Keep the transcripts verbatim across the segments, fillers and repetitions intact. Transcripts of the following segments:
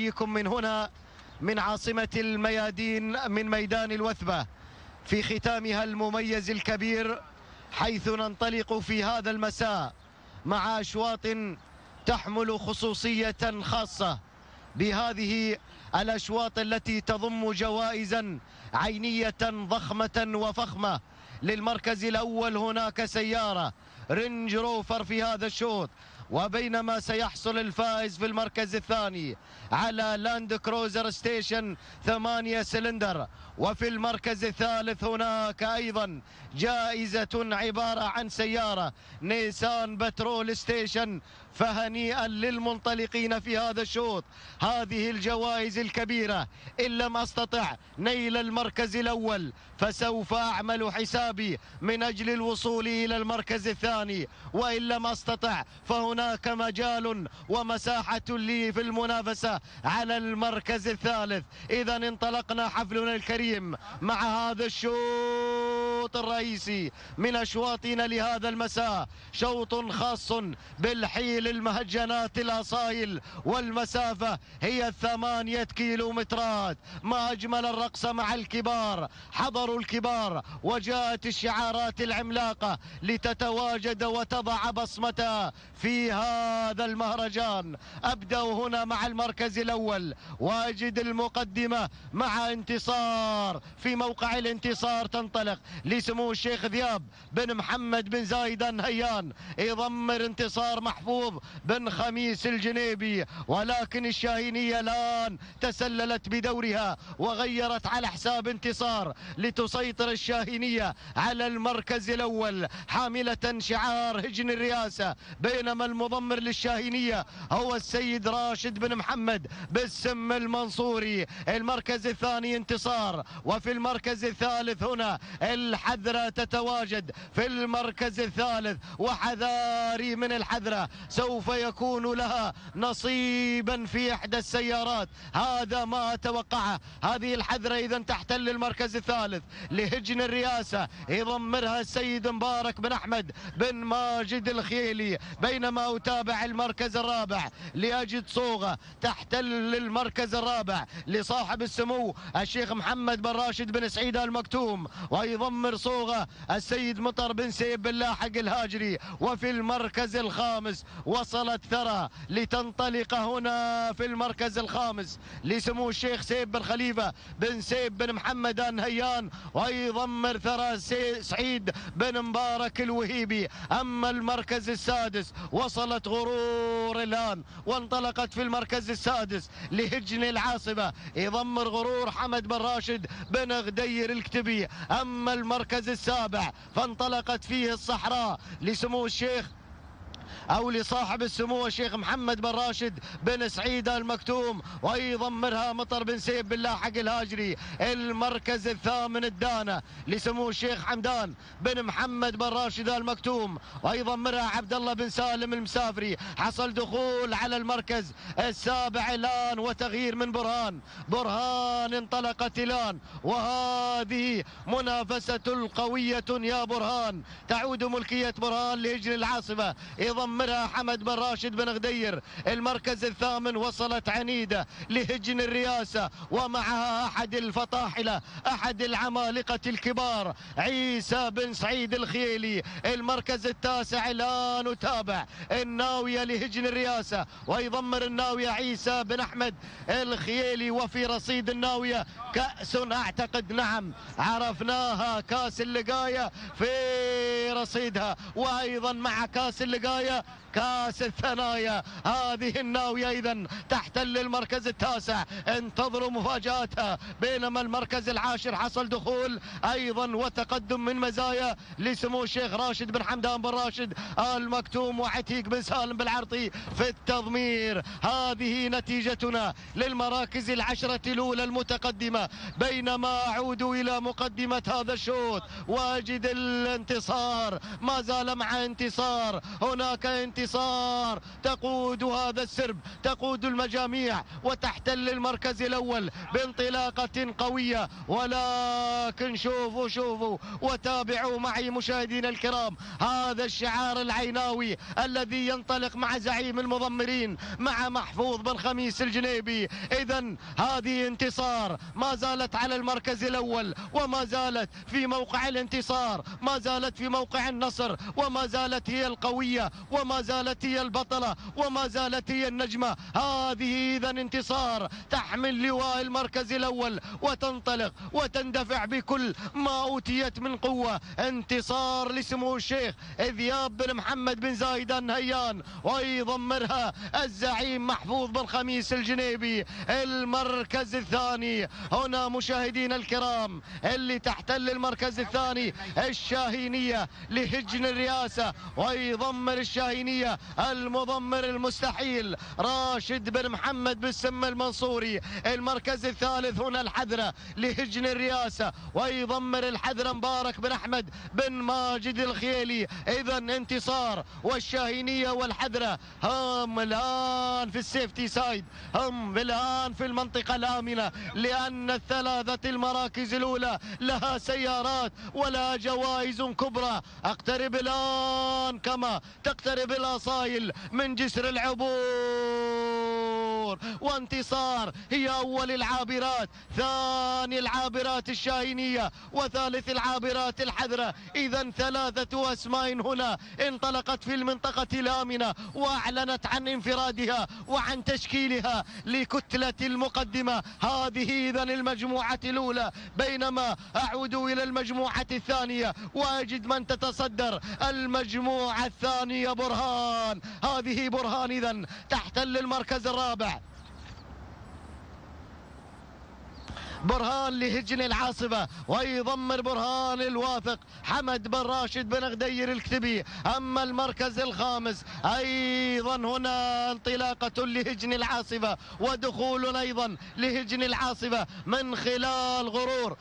أحييكم من هنا من عاصمة الميادين، من ميدان الوثبة، في ختامها المميز الكبير، حيث ننطلق في هذا المساء مع أشواط تحمل خصوصية خاصة. بهذه الأشواط التي تضم جوائزا عينية ضخمة وفخمة. للمركز الأول هناك سيارة رينج روفر في هذا الشوط، وبينما سيحصل الفائز في المركز الثاني على لاند كروزر ستيشن ثمانية سلندر. وفي المركز الثالث هناك أيضا جائزة عبارة عن سيارة نيسان بترول ستيشن. فهنيئا للمنطلقين في هذا الشوط. هذه الجوائز الكبيرة، إن لم أستطع نيل المركز الأول فسوف أعمل حسابي من أجل الوصول إلى المركز الثاني، وإن لم أستطع فهناك مجال ومساحة لي في المنافسة على المركز الثالث. إذا انطلقنا حفلنا الكريم مع هذا الشوط الرئيسي من أشواطنا لهذا المساء، شوط خاص بالحيل المهجنات الأصايل، والمسافة هي ثمانية كيلومترات. ما أجمل الرقص مع الكبار. حضروا الكبار وجاءت الشعارات العملاقة لتتواجد وتضع بصمتها في هذا المهرجان. أبدأ هنا مع المركز الأول وأجد المقدمة مع انتصار. في موقع الانتصار تنطلق لسمو الشيخ ذياب بن محمد بن زايد نهيان، يضمر انتصار محفوظ بن خميس الجنيبي. ولكن الشاهينية الآن تسللت بدورها وغيرت على حساب انتصار لتسيطر الشاهينية على المركز الأول حاملة شعار هجن الرئاسة، بينما المضمر للشاهينية هو السيد راشد بن محمد بالسم المنصوري. المركز الثاني انتصار، وفي المركز الثالث هنا الحذرة تتواجد في المركز الثالث، وحذاري من الحذرة سوف يكون لها نصيبا في إحدى السيارات. هذا ما أتوقعه. هذه الحذرة إذا تحتل المركز الثالث لهجن الرئاسة، يضمرها السيد مبارك بن أحمد بن ماجد الخيلي، بينما أتابع المركز الرابع لأجد صوغة تحتل المركز الرابع لصاحب السمو الشيخ محمد بن راشد بن سعيد المكتوم، ويضمر صوغة السيد مطر بن سيب بن لاحق الهاجري. وفي المركز الخامس وصلت ثرى لتنطلق هنا في المركز الخامس لسمو الشيخ سيب بن خليفة بن سيب بن محمد النهيان، ويضمر ثرى سعيد بن مبارك الوهيبي. أما المركز السادس وصلت غرور الآن وانطلقت في المركز السادس لهجن العاصمة، يضمر غرور حمد بن راشد بن غدير الكتبي. أما المركز السابع فانطلقت فيه الصحراء لسمو الشيخ أو لصاحب السمو الشيخ محمد بن راشد بن سعيد المكتوم، ويضمرها مطر بن سيب بن لاحق الهاجري. المركز الثامن الدانة لسمو الشيخ حمدان بن محمد بن راشد المكتوم، ويضمرها عبد الله بن سالم المسافري. حصل دخول على المركز السابع الآن وتغيير من برهان. برهان انطلقت الآن، وهذه منافسة القوية يا برهان. تعود ملكية برهان لهجن العاصمة، يضمرها حمد بن راشد بن غدير. المركز الثامن وصلت عنيدة لهجن الرئاسة، ومعها أحد الفطاحلة أحد العمالقة الكبار عيسى بن سعيد الخيلي. المركز التاسع الآن نتابع الناوية لهجن الرئاسة، ويضمر الناوية عيسى بن أحمد الخيلي. وفي رصيد الناوية كأس، أعتقد نعم عرفناها، كاس اللقاية في رصيدها، وأيضا مع كاس اللقاية كاس الثنايا. هذه الناوية إذن تحتل المركز التاسع، انتظروا مفاجآتها. بينما المركز العاشر حصل دخول أيضا وتقدم من مزايا لسمو الشيخ راشد بن حمدان بن راشد المكتوم وعتيق بن سالم بالعرطي في التضمير. هذه نتيجتنا للمراكز العشرة الأولى المتقدمة. بينما أعود إلى مقدمة هذا الشوط وأجد الانتصار ما زال مع انتصار. هناك هناك انتصار تقود هذا السرب، تقود المجاميع وتحتل المركز الأول بانطلاقة قوية. ولكن شوفوا شوفوا وتابعوا معي مشاهدينا الكرام هذا الشعار العيناوي الذي ينطلق مع زعيم المضمرين مع محفوظ بن خميس الجنيبي. إذن هذه انتصار، ما زالت على المركز الأول وما زالت في موقع الانتصار، ما زالت في موقع النصر، وما زالت هي القوية، وما زالت هي البطلة، وما زالت هي النجمة. هذه إذن انتصار تحمل لواء المركز الأول وتنطلق وتندفع بكل ما أوتيت من قوة. انتصار لسمو الشيخ ذياب بن محمد بن زايد النهيان ويضمرها الزعيم محفوظ بن خميس الجنيبي. المركز الثاني هنا مشاهدينا الكرام اللي تحتل المركز الثاني الشاهينية لهجن الرئاسة ويضمر الشاهينية المضمر المستحيل راشد بن محمد بن سم المنصوري. المركز الثالث هنا الحذرة لهجن الرئاسة ويضمر الحذرة مبارك بن أحمد بن ماجد الخيلي. إذا انتصار والشاهينية والحذرة هم الآن في السيفتي سايد، هم الآن في المنطقة الآمنة، لأن الثلاثة المراكز الأولى لها سيارات ولها جوائز كبرى. اقترب الآن كما تقترب الأصايل من جسر العبور، وانتصار هي أول العابرات، ثاني العابرات الشاهينية، وثالث العابرات الحذرة. إذا ثلاثة أسماء هنا انطلقت في المنطقة الآمنة وأعلنت عن انفرادها وعن تشكيلها لكتلة المقدمة. هذه إذا المجموعة الأولى، بينما أعود إلى المجموعة الثانية وأجد من تتصدر المجموعة الثانية برهان. هذه برهان إذا تحتل المركز الرابع، برهان لهجن العاصفة ويضمر برهان الواثق حمد بن راشد بن غدير الكتبي. أما المركز الخامس أيضا هنا انطلاقة لهجن العاصفة ودخول أيضا لهجن العاصفة من خلال غرور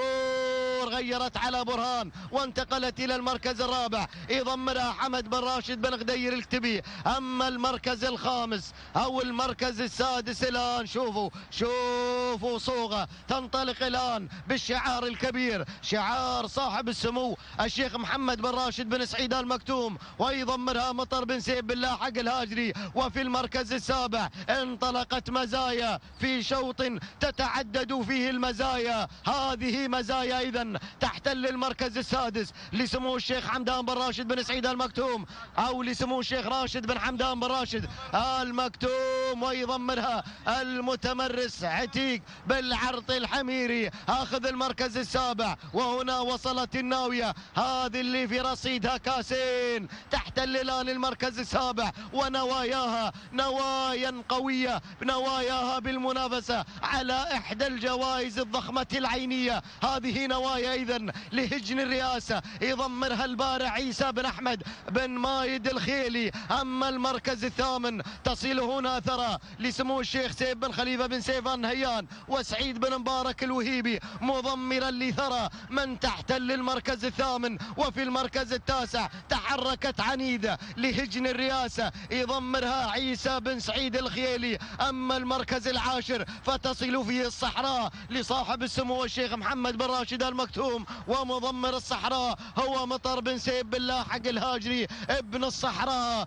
غرور غيرت على برهان وانتقلت إلى المركز الرابع يضمرها حمد بن راشد بن غدير الكتبي. أما المركز الخامس أو المركز السادس الآن شوفوا شوفوا صوغة تنطلق الآن بالشعار الكبير، شعار صاحب السمو الشيخ محمد بن راشد بن سعيد المكتوم ويضمرها مطر بن سيف بن لاحق الهاجري. وفي المركز السابع انطلقت مزايا في شوط تتعدد فيه المزايا. هذه مزايا إذن تحتل المركز السادس لسمو الشيخ حمدان بن راشد بن سعيد المكتوم أو لسمو الشيخ راشد بن حمدان بن راشد المكتوم ويضمرها المتمرس عتيق بالعرض الحميري اخذ المركز السابع. وهنا وصلت الناوية هذه اللي في رصيدها كاسين تحتل الان المركز السابع ونواياها نوايا قوية، نواياها بالمنافسة على احدى الجوائز الضخمة العينية. هذه نوايا اذن لهجن الرئاسة يضمرها البارع عيسى بن احمد بن مايد الخيلي. اما المركز الثامن تصل هنا ثرى لسمو الشيخ سيف بن خليفة بن سيف النهيان وسعيد بن مبارك الوهيبي مضمرا لثرى من تحتل المركز الثامن. وفي المركز التاسع تحركت عنيدة لهجن الرئاسة يضمرها عيسى بن سعيد الخيلي. أما المركز العاشر فتصل فيه الصحراء لصاحب السمو الشيخ محمد بن راشد المكتوم ومضمر الصحراء هو مطر بن سيف بن لاحق الهاجري ابن الصحراء.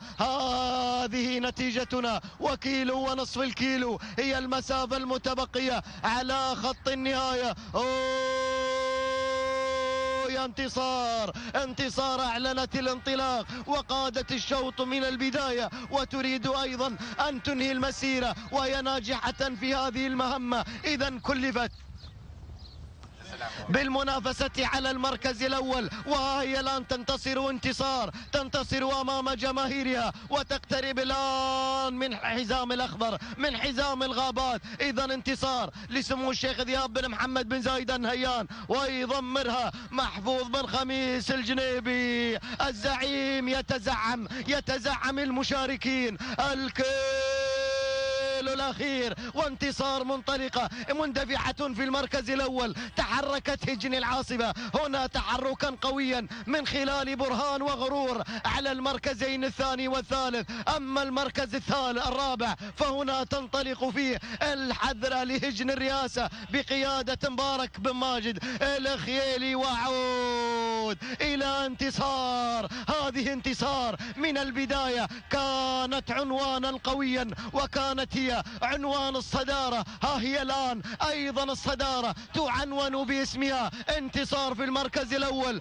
هذه نتيجتنا وكيلو ونصف الكيلو هي المسافة المتبقية على خط النهاية. أوه انتصار انتصار أعلنت الانطلاق وقادت الشوط من البداية وتريد أيضا أن تنهي المسيرة وهي ناجحة في هذه المهمة. إذا كلفت بالمنافسة على المركز الأول وهي الآن تنتصر انتصار تنتصر أمام جماهيرها وتقترب الآن من حزام الأخضر من حزام الغابات. إذا انتصار لسمو الشيخ ذياب بن محمد بن زايد النهيان ويضمرها محفوظ بن خميس الجنيبي. الزعيم يتزعم يتزعم المشاركين الكل الكيلو الأخير وانتصار منطلقة مندفعة في المركز الأول. تحركت هجن العاصمة هنا تحركا قويا من خلال برهان وغرور على المركزين الثاني والثالث. أما المركز الثالث الرابع فهنا تنطلق فيه الحذرة لهجن الرئاسة بقيادة مبارك بن ماجد الخيالي، وعود إلى انتصار. هذه انتصار من البداية كانت عنوانا قويا وكانت هي عنوان الصدارة. ها هي الآن أيضا الصدارة تعنون باسمها. انتصار في المركز الأول.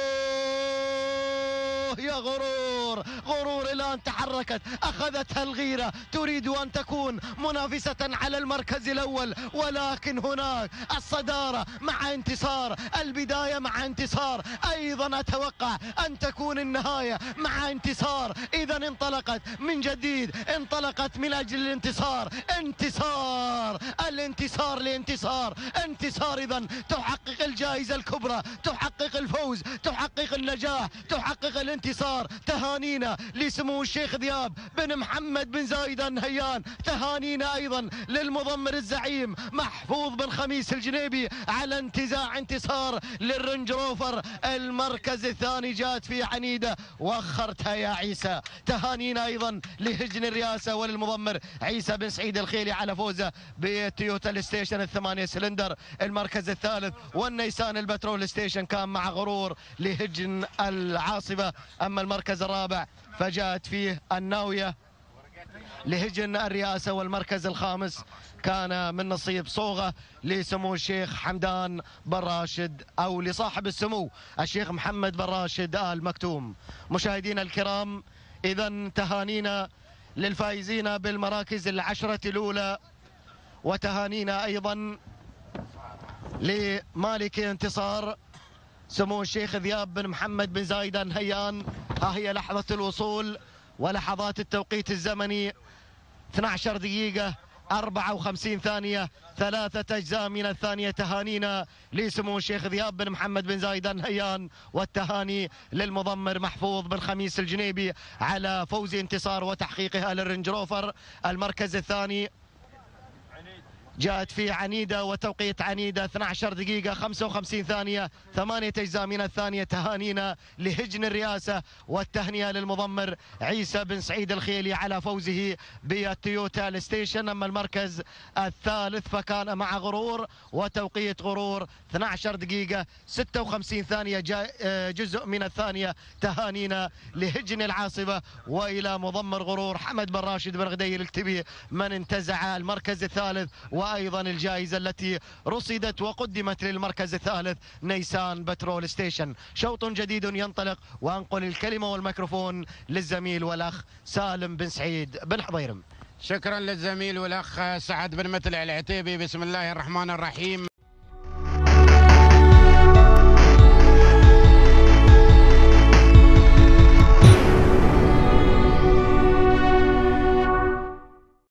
أوه يا غرور، غرور الآن تحركت، أخذتها الغيرة، تريد أن تكون منافسة على المركز الأول، ولكن هناك الصدارة مع انتصار، البداية مع انتصار، أيضا أتوقع أن تكون النهاية مع انتصار. إذا انطلقت من جديد، انطلقت من أجل الانتصار. انتصار، الانتصار لانتصار، انتصار إذا تحقق الجائزة الكبرى، تحقق الفوز، تحقق النجاح، تحقق الانتصار. تهانينا لسمو الشيخ ذياب بن محمد بن زايد النهيان، تهانينا أيضا للمضمر الزعيم محفوظ بن خميس الجنيبي على انتزاع انتصار للرنج روفر. المركز الثاني جاءت في عنيدة وأخرتها يا عيسى. تهانينا أيضا لهجن الرئاسة وللمضمر عيسى بن سعيد الخيلي على فوزه بتويوتا الستيشن الثمانية سلندر المركز الثالث. والنيسان البترول ستيشن كان مع غرور لهجن العاصمة. أما المركز الرابع فجاءت فيه الناوية لهجن الرئاسة. والمركز الخامس كان من نصيب صوغة لسمو الشيخ حمدان بن راشد أو لصاحب السمو الشيخ محمد بن راشد آل مكتوم. مشاهدينا الكرام، إذا تهانينا للفائزين بالمراكز العشرة الأولى، وتهانينا أيضا لمالك انتصار سمو الشيخ ذياب بن محمد بن زايد النهيان. ها هي لحظة الوصول ولحظات التوقيت الزمني، اثنتي عشرة دقيقة أربعة وخمسين ثانية ثلاثة أجزاء من الثانية. تهانينا لسمو الشيخ ذياب بن محمد بن زايد النهيان، والتهاني للمضمر محفوظ بن خميس الجنيبي على فوز انتصار وتحقيقها للرنج روفر. المركز الثاني جاءت في عنيدة وتوقيت عنيدة اثنتي عشرة دقيقة خمسة وخمسين ثانية ثمانية أجزاء من الثانية. تهانينا لهجن الرئاسة والتهنئة للمضمر عيسى بن سعيد الخيلي على فوزه بالتويوتا الستيشن. أما المركز الثالث فكان مع غرور وتوقيت غرور اثنتي عشرة دقيقة ستة وخمسين ثانية جزء من الثانية. تهانينا لهجن العاصمة وإلى مضمر غرور حمد بن راشد بن غدي الكتبي من انتزع المركز الثالث، وأيضا الجائزة التي رصدت وقدمت للمركز الثالث نيسان بترول ستيشن. شوط جديد ينطلق، وأنقل الكلمة والميكروفون للزميل والأخ سالم بن سعيد بن حضيرم. شكرا للزميل والأخ سعد بن متلع العتيبي. بسم الله الرحمن الرحيم.